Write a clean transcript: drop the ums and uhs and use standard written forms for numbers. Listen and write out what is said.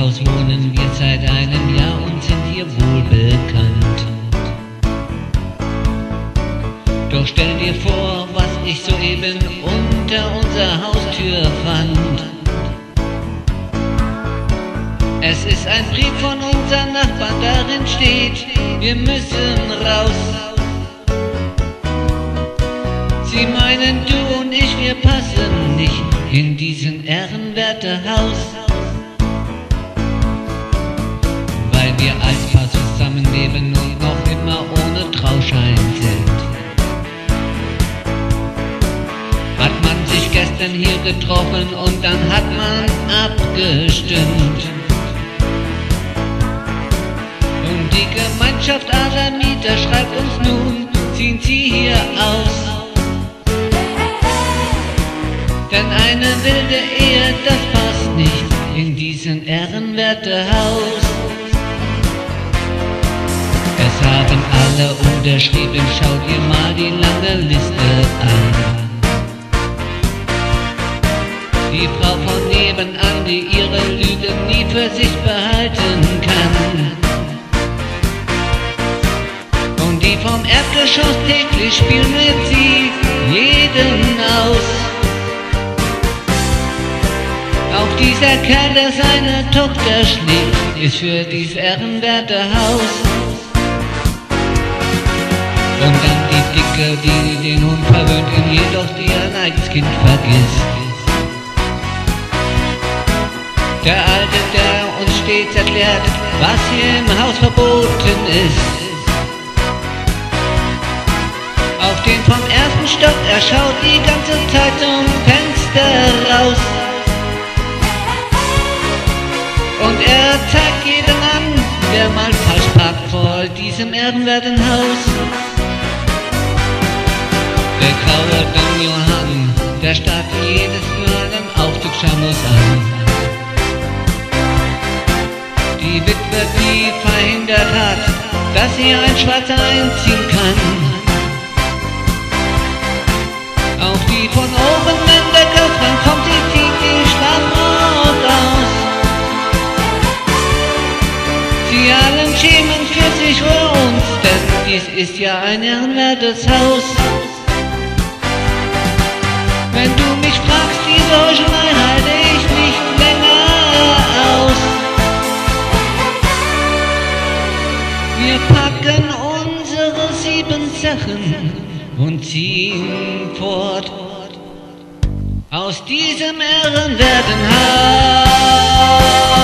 Haus wohnen wir seit einem Jahr und sind hier wohl bekannt. Doch stell dir vor, was ich soeben unter unserer Haustür fand. Es ist ein Brief von unseren Nachbarn, darin steht, wir müssen raus. Sie meinen, du und ich, wir passen nicht in diesen ehrenwerten Haus. Weil wir als Paar zusammenleben und noch immer ohne Trauschein sind. Hat man sich gestern hier getroffen und dann hat man abgestimmt. Und die Gemeinschaft aller Mieter schreibt uns nun, ziehen Sie hier aus. Denn eine wilde Ehe, das passt nicht in diesen ehrenwerten Haus. Es haben alle unterschrieben, schau dir mal die lange Liste an. Die Frau von nebenan, die ihre Lügen nie für sich behalten kann. Und die vom Erdgeschoss täglich spielen mit sie jeden aus. Auch dieser Kerl, der seine Tochter schlägt, ist für dies ehrenwerte Haus. Und dann die Dicke, die den Hund verwöhnt, ihn jedoch die ein eigenes Kind vergisst. Der Alte, der uns stets erklärt, was hier im Haus verboten ist. Auf den vom ersten Stock, er schaut die ganze Zeit zum Fenster raus. Und er zeigt jeden an, der mal falsch parkt vor diesem ehrenwerten Haus. Der graue Don Johann, der starrt jedes Mal am Aufzugschamos an. Die Witwe, die verhindert hat, dass sie ein Schwarzer einziehen kann. Auch die von oben in der Kaufmann kommt, sie zieht die Schlafmord aus. Sie allen schämen für sich vor uns, denn dies ist ja ein ehrenwertes Haus. Wenn du mich fragst, diese Heuchelei halte ich nicht länger aus. Wir packen unsere 7 Sachen und ziehen fort aus diesem ehrenwerten Haus.